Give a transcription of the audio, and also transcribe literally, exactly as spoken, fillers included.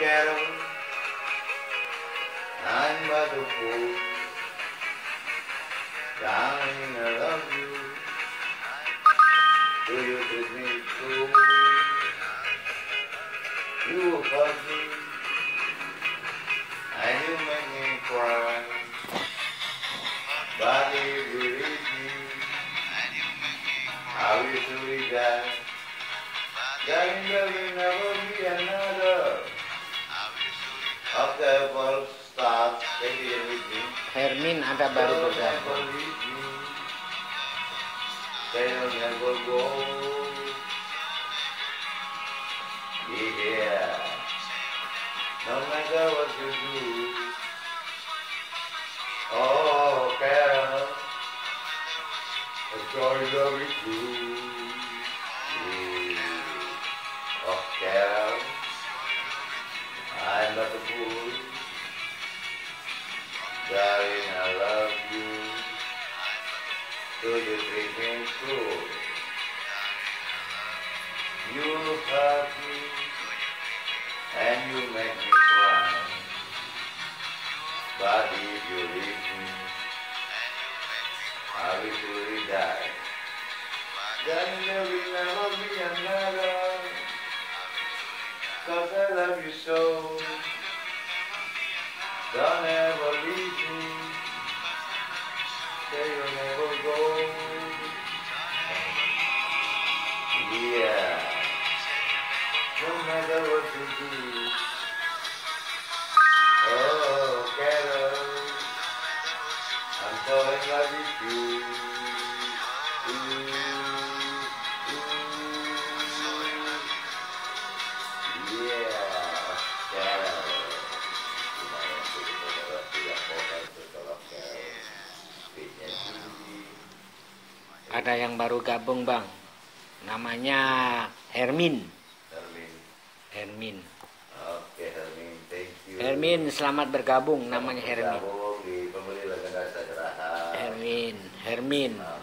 Carol, I'm but a fool. Darling, I love you. Do you treat me true? You hurt me, and you make me cry. But if you leave me, I will surely die. Darling, there will never be another of the world stars taking with me. Hermin ada baru They'll bergabung. never leave me. They'll never go. Yeah. No matter what you do. Oh, Carol, a joy loving you. Yeah. Oh, Carol, I'm not a fool. Darling, I love you. Do you treat me true? You hurt me, and you make me cry. But if you leave me, I will surely die. Then there will never be another, 'cause I love you so. Don't ever leave me, say you'll never go. Yeah, no matter what you do. Oh, Carol, I'm so in love with you. Ooh, ooh, yeah, Carol. Ada yang baru gabung, Bang. Namanya Hermin. Hermin. Hermin. Oke, Hermin, thank you. Hermin, selamat bergabung. Namanya Hermin. Bergabung di Pembeli Legenda Ceraha. Hermin, Hermin.